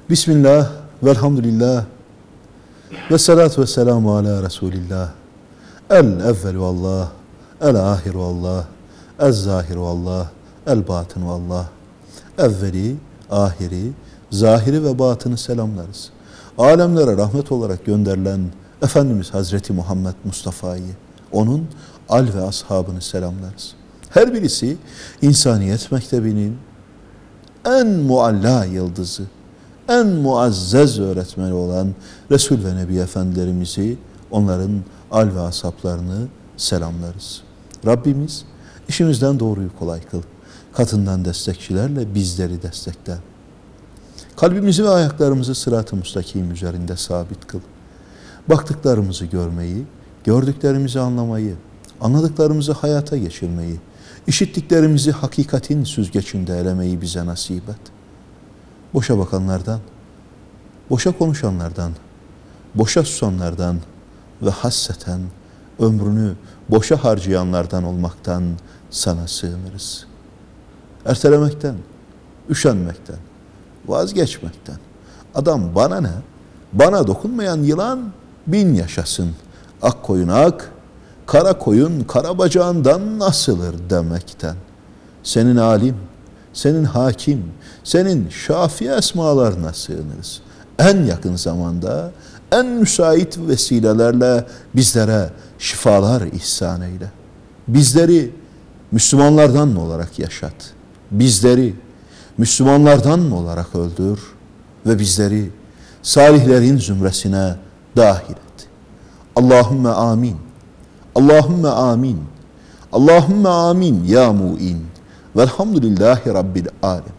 Bismillah, velhamdülillah, ve salatu ve selamu ala Resulillah. El-evvelu Allah, el-ahiru Allah, el-zahiru Allah, el-batinu Allah. Evveli, ahiri, zahiri ve batını selamlarız. Alemlere rahmet olarak gönderilen Efendimiz Hazreti Muhammed Mustafa'yı, onun al ve ashabını selamlarız. Her birisi insaniyet mektebinin en mualla yıldızı, en muazzez öğretmeni olan Resul ve Nebi Efendilerimizi, onların al ve ashablarını selamlarız. Rabbimiz işimizden doğruyu kolay kıl. Katından destekçilerle bizleri destekler. Kalbimizi ve ayaklarımızı sırat-ı müstakim üzerinde sabit kıl. Baktıklarımızı görmeyi, gördüklerimizi anlamayı, anladıklarımızı hayata geçirmeyi, işittiklerimizi hakikatin süzgecinde elemeyi bize nasip et. Boşa bakanlardan, boşa konuşanlardan, boşa susanlardan ve hasseten ömrünü boşa harcayanlardan olmaktan sana sığınırız. Ertelemekten, üşenmekten, vazgeçmekten. Adam bana ne? Bana dokunmayan yılan bin yaşasın. Ak koyun ak, kara koyun kara bacağından nasılır demekten. Senin alim, senin hakim, senin şafi esmalarına sığınırız. En yakın zamanda, en müsait vesilelerle bizlere şifalar ihsan eyle. Bizleri Müslümanlardan olarak yaşat. Bizleri Müslümanlardan olarak öldür ve bizleri salihlerin zümresine dahil et. Allahümme amin. Allahümme amin. Allahümme amin ya mu'in. Velhamdülillahi Rabbil alemin.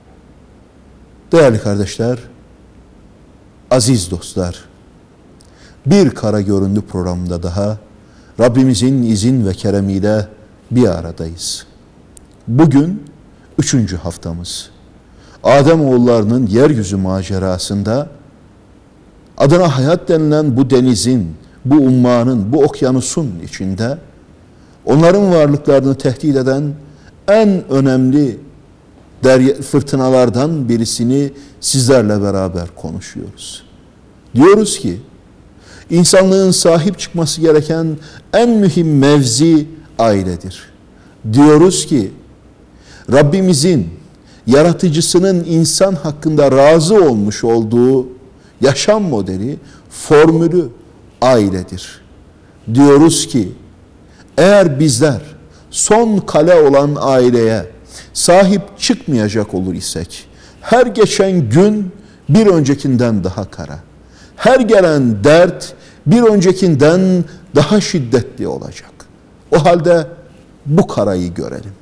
Değerli kardeşler, aziz dostlar, bir kara göründü programda daha Rabbimizin izin ve keremiyle bir aradayız. Bugün 3. haftamız. Ademoğullarının yeryüzü macerasında adına hayat denilen bu denizin, bu ummanın, bu okyanusun içinde onların varlıklarını tehdit eden en önemli fırtınalardan birisini sizlerle beraber konuşuyoruz. Diyoruz ki insanlığın sahip çıkması gereken en mühim mevzi ailedir. Diyoruz ki Rabbimizin, yaratıcısının insan hakkında razı olmuş olduğu yaşam modeli, formülü ailedir. Diyoruz ki eğer bizler son kale olan aileye sahip çıkmayacak olur isek, her geçen gün bir öncekinden daha kara, her gelen dert bir öncekinden daha şiddetli olacak. O halde bu karayı görelim.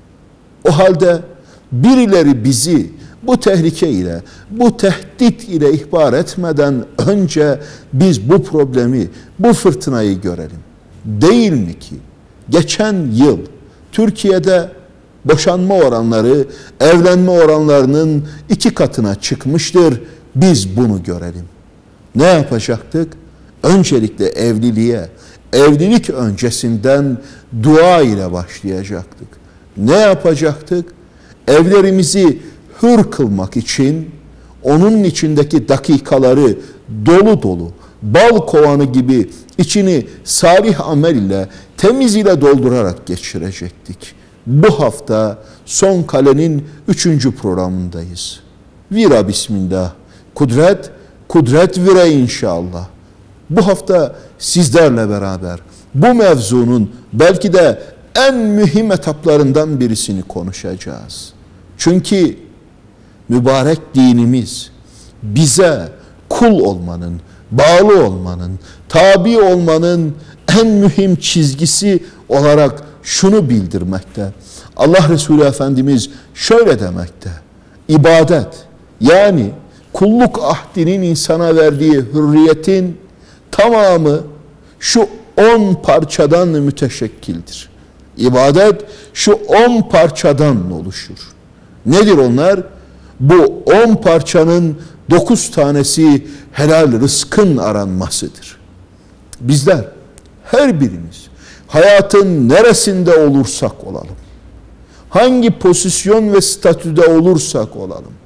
O halde birileri bizi bu tehlike ile, bu tehdit ile ihbar etmeden önce biz bu problemi, bu fırtınayı görelim. Değil mi ki geçen yıl Türkiye'de boşanma oranları, evlenme oranlarının 2 katına çıkmıştır. Biz bunu görelim. Ne yapacaktık? Öncelikle evliliğe, evlilik öncesinden dua ile başlayacaktık. Ne yapacaktık? Evlerimizi hür kılmak için onun içindeki dakikaları dolu dolu, bal kovanı gibi içini salih amel ile, temiz ile doldurarak geçirecektik. Bu hafta son kalenin 3. programındayız. Vira bismillah, kudret, kudret vire inşallah. Bu hafta sizlerle beraber bu mevzunun belki de en mühim etaplarından birisini konuşacağız. Çünkü mübarek dinimiz bize kul olmanın, bağlı olmanın, tabi olmanın en mühim çizgisi olarak şunu bildirmekte. Allah Resulü Efendimiz şöyle demekte. İbadet, yani kulluk ahdinin insana verdiği hürriyetin tamamı şu 10 parçadan müteşekkildir. İbadet şu 10 parçadan oluşur. Nedir onlar? Bu 10 parçanın 9 tanesi helal rızkın aranmasıdır. Bizler her birimiz hayatın neresinde olursak olalım, hangi pozisyon ve statüde olursak olalım,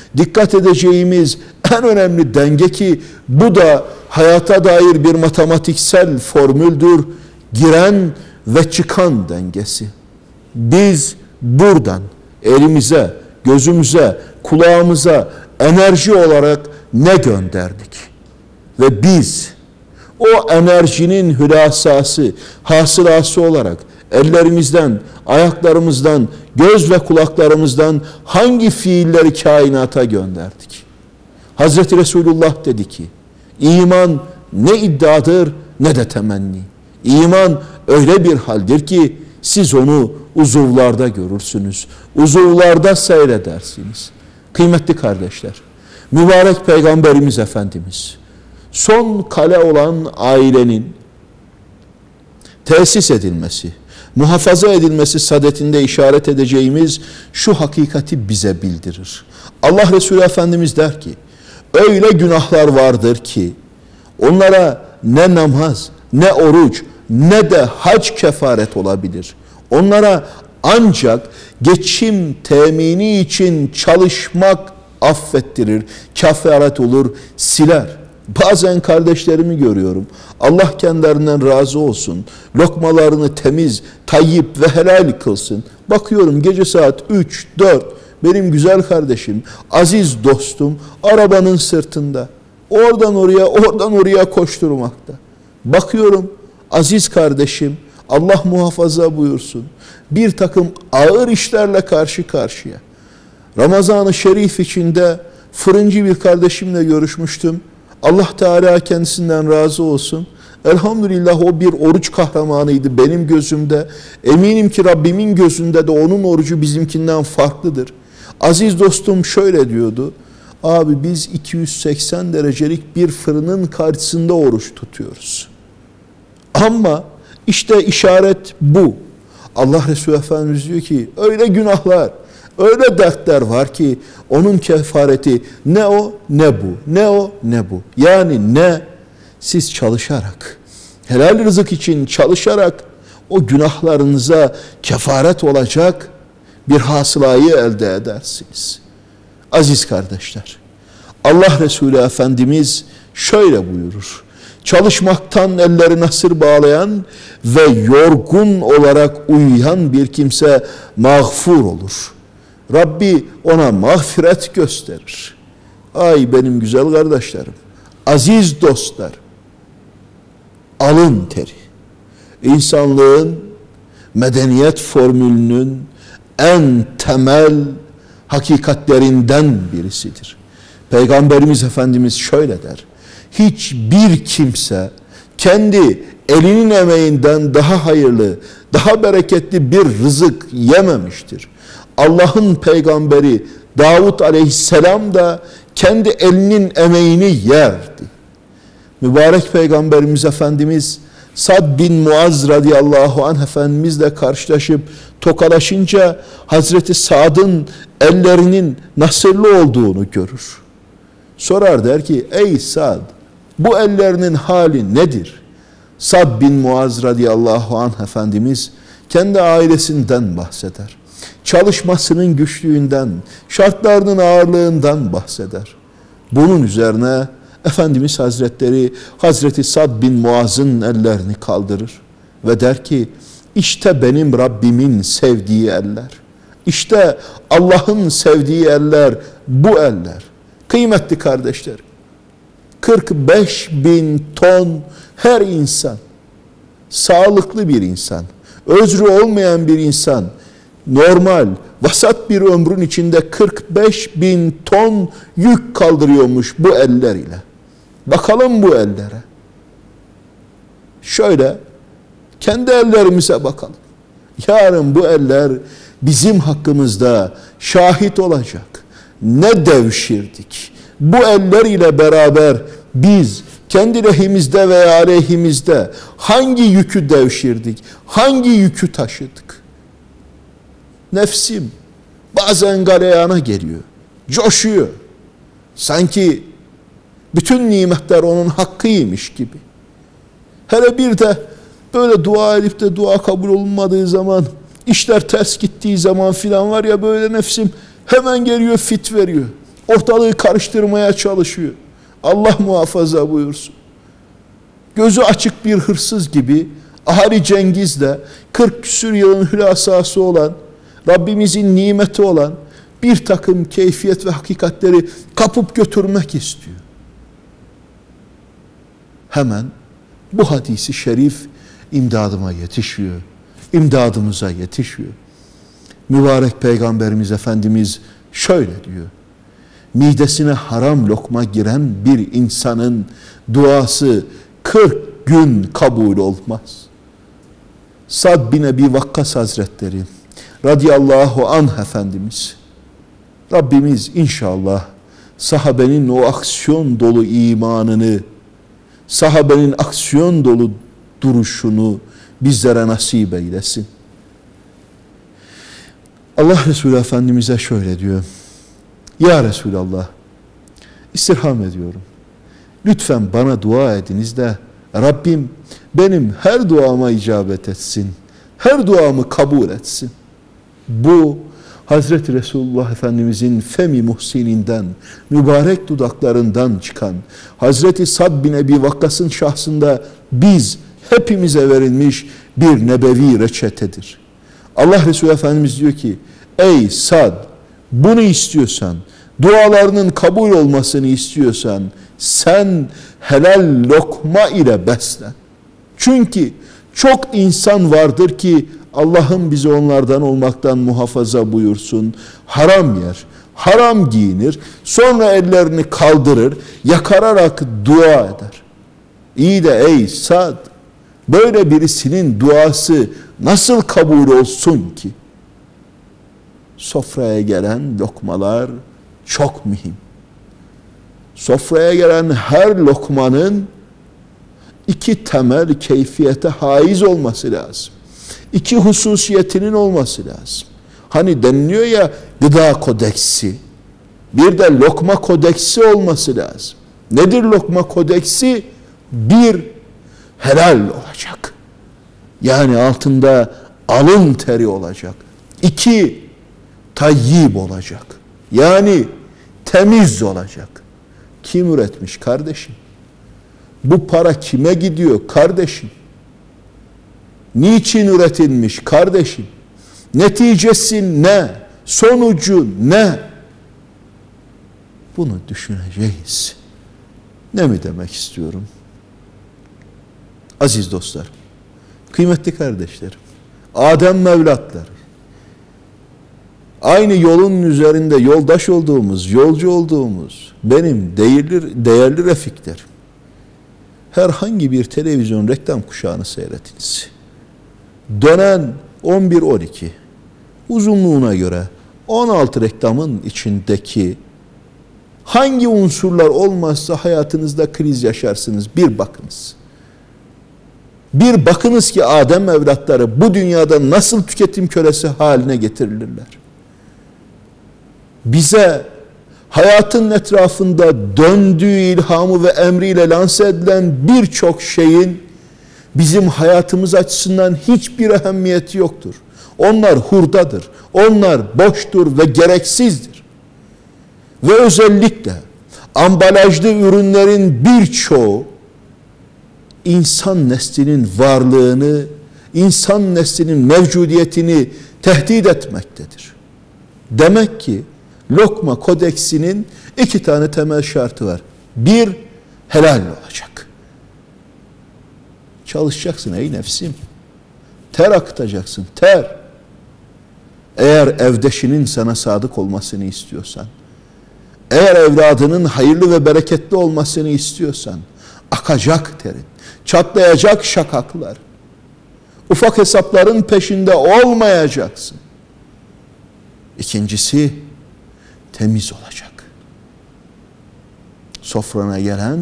Dikkat edeceğimiz en önemli denge ki bu da hayata dair bir matematiksel formüldür. Giren ve çıkan dengesi. Biz buradan elimize, gözümüze, kulağımıza enerji olarak ne gönderdik? Ve biz o enerjinin hülasası, hasılası olarak ellerimizden, ayaklarımızdan, göz ve kulaklarımızdan hangi fiilleri kainata gönderdik? Hazreti Resulullah dedi ki, iman ne iddiadır ne de temenni. İman öyle bir haldir ki siz onu uzuvlarda görürsünüz, uzuvlarda seyredersiniz. Kıymetli kardeşler, mübarek Peygamberimiz Efendimiz, son kale olan ailenin tesis edilmesi, muhafaza edilmesi sadetinde işaret edeceğimiz şu hakikati bize bildirir. Allah Resulü Efendimiz der ki, öyle günahlar vardır ki onlara ne namaz, ne oruç, ne de hac kefaret olabilir. Onlara ancak geçim temini için çalışmak affettirir, kefaret olur, siler. Bazen kardeşlerimi görüyorum. Allah kendilerinden razı olsun. Lokmalarını temiz, tayyip ve helal kılsın. Bakıyorum gece saat 3, 4 benim güzel kardeşim, aziz dostum arabanın sırtında. Oradan oraya koşturmakta. Bakıyorum aziz kardeşim Allah muhafaza buyursun. Bir takım ağır işlerle karşı karşıya. Ramazan-ı Şerif içinde fırıncı bir kardeşimle görüşmüştüm. Allah Teala kendisinden razı olsun. Elhamdülillah o bir oruç kahramanıydı benim gözümde. Eminim ki Rabbimin gözünde de onun orucu bizimkinden farklıdır. Aziz dostum şöyle diyordu. Abi biz 280 derecelik bir fırının karşısında oruç tutuyoruz. Ama işte işaret bu. Allah Resulü Efendimiz diyor ki öyle günahlar, öyle dertler var ki onun kefareti ne o ne bu, ne o ne bu. Yani ne siz çalışarak, helal rızık için çalışarak o günahlarınıza kefaret olacak bir hasılayı elde edersiniz. Aziz kardeşler, Allah Resulü Efendimiz şöyle buyurur. Çalışmaktan elleri nasır bağlayan ve yorgun olarak uyuyan bir kimse mağfur olur. Rabbi ona mağfiret gösterir. Ay benim güzel kardeşlerim, aziz dostlar, alın teri, insanlığın medeniyet formülünün en temel hakikatlerinden birisidir. Peygamberimiz Efendimiz şöyle der. Hiçbir kimse kendi elinin emeğinden daha hayırlı, daha bereketli bir rızık yememiştir. Allah'ın peygamberi Davud aleyhisselam da kendi elinin emeğini yerdi. Mübarek Peygamberimiz Efendimiz Sad bin Muaz radıyallahu anh Efendimizle karşılaşıp tokalaşınca Hazreti Sad'ın ellerinin nasırlı olduğunu görür. Sorar der ki ey Sad bu ellerinin hali nedir? Sad bin Muaz radıyallahu anh Efendimiz kendi ailesinden bahseder. Çalışmasının güçlüğünden, şartlarının ağırlığından bahseder. Bunun üzerine Efendimiz Hazretleri Hazreti Sad bin Muaz'ın ellerini kaldırır ve der ki işte benim Rabbimin sevdiği eller. İşte Allah'ın sevdiği eller bu eller. Kıymetli kardeşlerim, 45.000 ton her insan, sağlıklı bir insan, özrü olmayan bir insan, normal, vasat bir ömrün içinde 45.000 ton yük kaldırıyormuş bu eller ile. Bakalım bu ellere. Şöyle kendi ellerimize bakalım. Yarın bu eller bizim hakkımızda şahit olacak. Ne devşirdik. Bu eller ile beraber biz kendi lehimizde veya aleyhimizde hangi yükü devşirdik? Hangi yükü taşıdık? Nefsim bazen galeyana geliyor. Coşuyor. Sanki bütün nimetler onun hakkıymış gibi. Hele bir de böyle dua edip de dua kabul olunmadığı zaman, işler ters gittiği zaman filan var ya böyle nefsim hemen geliyor fit veriyor. ortalığı karıştırmaya çalışıyor. Allah muhafaza buyursun. Gözü açık bir hırsız gibi Ahali Cengiz'de 40 küsür yılın hülasası olan, Rabbimizin nimeti olan bir takım keyfiyet ve hakikatleri kapıp götürmek istiyor. Hemen bu hadisi şerif imdadıma yetişiyor. İmdadımıza yetişiyor. Mübarek Peygamberimiz Efendimiz şöyle diyor. Midesine haram lokma giren bir insanın duası 40 gün kabul olmaz. Sad bin Ebi Vakkas Hazretleri radıyallahu anh Efendimiz, Rabbimiz inşallah sahabenin o aksiyon dolu imanını, sahabenin aksiyon dolu duruşunu bizlere nasip eylesin. Allah Resulü Efendimiz'e şöyle diyor. Ya Resulallah, istirham ediyorum. Lütfen bana dua ediniz de Rabbim benim her duama icabet etsin. Her duamı kabul etsin. Bu Hazreti Resulullah Efendimizin femi muhsininden, mübarek dudaklarından çıkan Hazreti Sad bin Ebi Vakkas'ın şahsında biz hepimize verilmiş bir nebevi reçetedir. Allah Resulü Efendimiz diyor ki, ey Sad, bunu istiyorsan, dualarının kabul olmasını istiyorsan, sen helal lokma ile beslen. Çünkü çok insan vardır ki Allah'ım bizi onlardan olmaktan muhafaza buyursun. Haram yer, haram giyinir, sonra ellerini kaldırır, yakararak dua eder. İyi de ey Sad, böyle birisinin duası nasıl kabul olsun ki? Sofraya gelen lokmalar çok mühim. Sofraya gelen her lokmanın iki temel keyfiyete haiz olması lazım. İki hususiyetinin olması lazım. Hani deniliyor ya gıda kodeksi. Bir de lokma kodeksi olması lazım. Nedir lokma kodeksi? Bir, helal olacak. Yani altında alın teri olacak. İki, tayyib olacak. Yani temiz olacak. Kim üretmiş kardeşim? Bu para kime gidiyor kardeşim? Niçin üretilmiş kardeşim? Neticesi ne? Sonucu ne? Bunu düşüneceğiz. Ne mi demek istiyorum? Aziz dostlar, kıymetli kardeşlerim, Adem evlatları, aynı yolun üzerinde yoldaş olduğumuz, yolcu olduğumuz benim değerli refiklerim, herhangi bir televizyon reklam kuşağını seyretiniz. Dönen 11-12, uzunluğuna göre 16 reklamın içindeki hangi unsurlar olmazsa hayatınızda kriz yaşarsınız, bir bakınız. Bir bakınız ki Adem evlatları bu dünyada nasıl tüketim kölesi haline getirilirler. Bize hayatın etrafında döndüğü ilhamı ve emriyle lanse edilen birçok şeyin bizim hayatımız açısından hiçbir ehemmiyeti yoktur. Onlar hurdadır, onlar boştur ve gereksizdir. Ve özellikle ambalajlı ürünlerin birçoğu insan neslinin varlığını, insan neslinin mevcudiyetini tehdit etmektedir. Demek ki lokma kodeksinin iki tane temel şartı var. Bir, helal olacak. Çalışacaksın ey nefsim. Ter akıtacaksın, ter. Eğer evdeşinin sana sadık olmasını istiyorsan, eğer evladının hayırlı ve bereketli olmasını istiyorsan, akacak terin, çatlayacak şakaklar, ufak hesapların peşinde olmayacaksın. İkincisi, temiz olacak. Sofrana gelen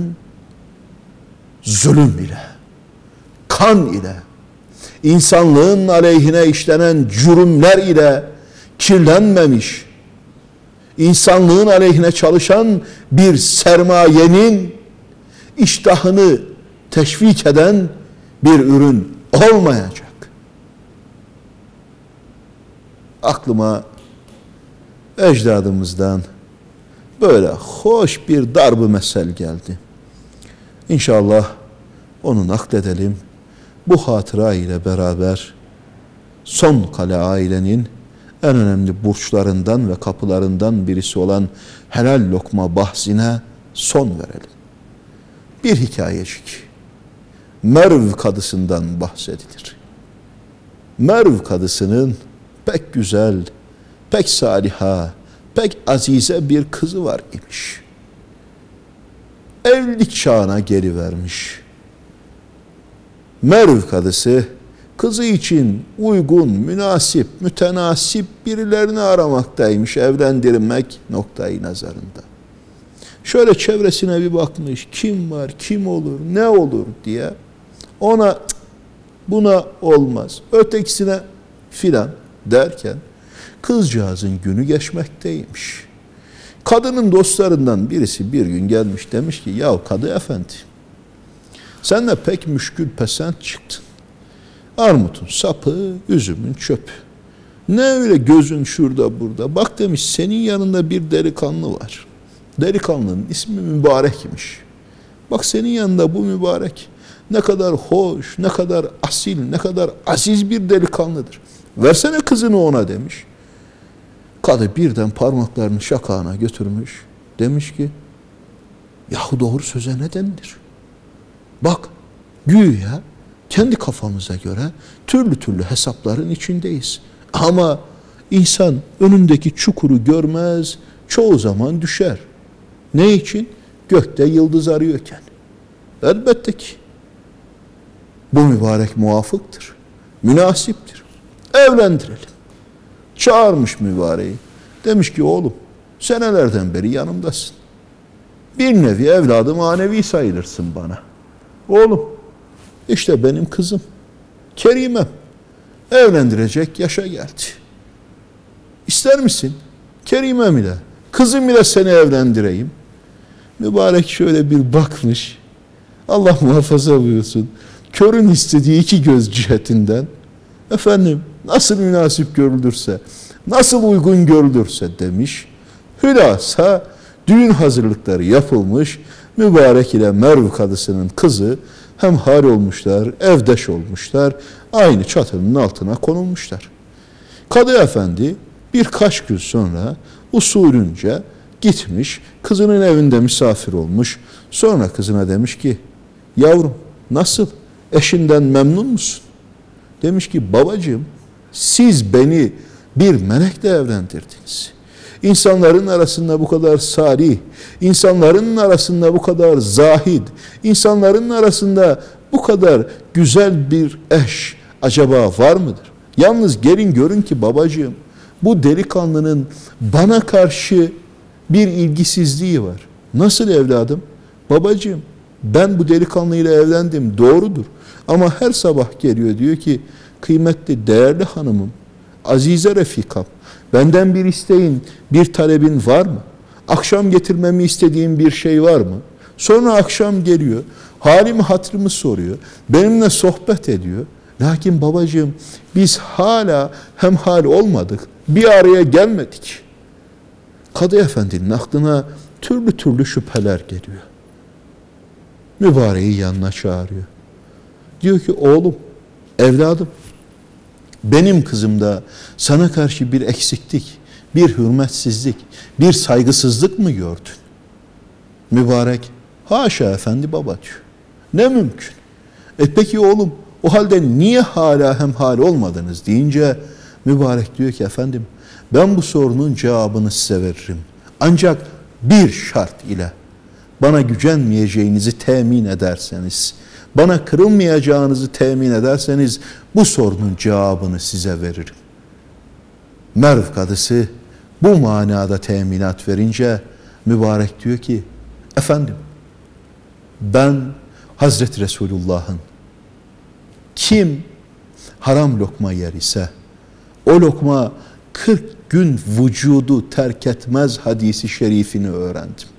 zulüm ile, kan ile, insanlığın aleyhine işlenen cürümler ile kirlenmemiş, insanlığın aleyhine çalışan bir sermayenin iştahını teşvik eden bir ürün olmayacak. Aklıma ecdadımızdan böyle hoş bir darb-ı mesel geldi. İnşallah onu nakledelim. Bu hatıra ile beraber Son Kale ailenin en önemli burçlarından ve kapılarından birisi olan helal lokma bahsine son verelim. Bir hikayecik. Merv kadısından bahsedilir. Merv kadısının pek güzel, pek saliha, pek azize bir kızı var imiş. Evlilik çağına gelivermiş. Merv kadısı kızı için uygun, münasip, mütenasip birilerini aramaktaymış, evlendirmek noktayı nazarında. Şöyle çevresine bir bakmış, kim var, kim olur, ne olur diye. Ona buna olmaz, ötekisine filan derken kızcağızın günü geçmekteymiş. Kadının dostlarından birisi bir gün gelmiş, demiş ki ya kadı efendi, sen de pek müşkül pesent çıktın. Armutun sapı, üzümün çöpü. Ne öyle gözün şurada burada. Bak demiş, senin yanında bir delikanlı var. Delikanlının ismi Mübarek'miş. Bak senin yanında bu mübarek ne kadar hoş, ne kadar asil, ne kadar aziz bir delikanlıdır. Versene kızını ona demiş. Kadı birden parmaklarını şakağına götürmüş. Demiş ki yahu doğru söze ne denilir? Bak güya kendi kafamıza göre türlü türlü hesapların içindeyiz. Ama insan önündeki çukuru görmez, çoğu zaman düşer. Ne için? Gökte yıldız arıyorken. Elbette ki bu mübarek muvafıktır, münasiptir. Evlendirelim. Çağırmış mübareği. Demiş ki oğlum senelerden beri yanımdasın. Bir nevi evladı manevi sayılırsın bana. Oğlum işte benim kızım Kerimem evlendirecek yaşa geldi. İster misin Kerimem ile kızım ile seni evlendireyim? Mübarek şöyle bir bakmış. Allah muhafaza buyursun. Körün istediği iki göz cihetinden efendim nasıl münasip görülürse, nasıl uygun görülürse demiş. Hülasa düğün hazırlıkları yapılmış. Mübarek ile Merv kadısının kızı hemhal olmuşlar, evdeş olmuşlar. Aynı çatının altına konulmuşlar. Kadı efendi birkaç gün sonra usulünce gitmiş, kızının evinde misafir olmuş. Sonra kızına demiş ki, yavrum nasıl, eşinden memnun musun? Demiş ki, babacığım siz beni bir melekle evlendirdiniz. İnsanların arasında bu kadar salih, insanların arasında bu kadar zahid, insanların arasında bu kadar güzel bir eş acaba var mıdır? Yalnız gelin görün ki babacığım, bu delikanlının bana karşı bir ilgisizliği var. Nasıl evladım? Babacığım ben bu delikanlıyla evlendim, doğrudur. Ama her sabah geliyor diyor ki, kıymetli değerli hanımım, azize refikam, benden bir isteğin, bir talebin var mı? Akşam getirmemi istediğin bir şey var mı? Sonra akşam geliyor, halimi hatırımı soruyor, benimle sohbet ediyor. Lakin babacığım biz hala hemhal olmadık, bir araya gelmedik. Kadı efendinin aklına türlü türlü şüpheler geliyor. Mübareği yanına çağırıyor. Diyor ki oğlum, evladım, benim kızımda sana karşı bir eksiklik, bir hürmetsizlik, bir saygısızlık mı gördün? Mübarek, haşa efendi baba diyor. Ne mümkün? Peki oğlum, o halde niye hala hemhal olmadınız deyince mübarek diyor ki efendim ben bu sorunun cevabını size veririm. Ancak bir şart ile bana gücenmeyeceğinizi temin ederseniz, bana kırılmayacağınızı temin ederseniz bu sorunun cevabını size veririm. Merv kadısı bu manada teminat verince mübarek diyor ki efendim ben Hazreti Resulullah'ın kim haram lokma yer ise o lokma 40 gün vücudu terk etmez hadisi şerifini öğrendim.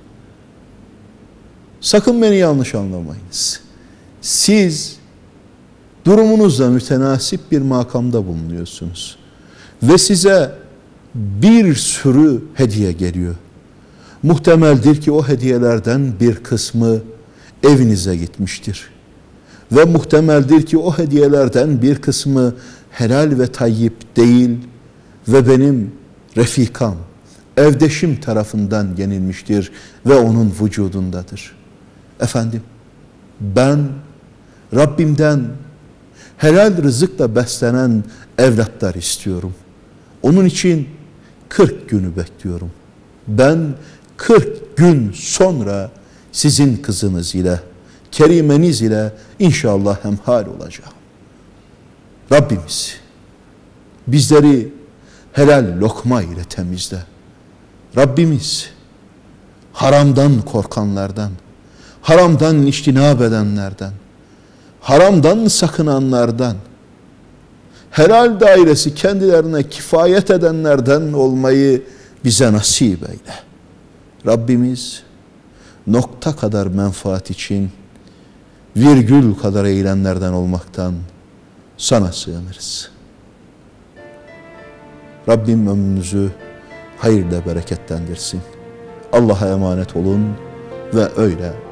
Sakın beni yanlış anlamayınız. Siz durumunuzla mütenasip bir makamda bulunuyorsunuz. Ve size bir sürü hediye geliyor. Muhtemeldir ki o hediyelerden bir kısmı evinize gitmiştir. Ve muhtemeldir ki o hediyelerden bir kısmı helal ve tayyip değil ve benim refikam, evdeşim tarafından yenilmiştir ve onun vücudundadır. Efendim, ben Rabbimden helal rızıkla beslenen evlatlar istiyorum. Onun için 40 günü bekliyorum. Ben 40 gün sonra sizin kızınız ile, kerimeniz ile inşallah hemhal olacağım. Rabbimiz bizleri helal lokma ile temizle. Rabbimiz haramdan korkanlardan, haramdan içtinab edenlerden, haramdan sakınanlardan, helal dairesi kendilerine kifayet edenlerden olmayı bize nasip eyle. Rabbimiz nokta kadar menfaat için virgül kadar eğilenlerden olmaktan sana sığınırız. Rabbim ömrünüzü hayırla bereketlendirsin. Allah'a emanet olun ve öyle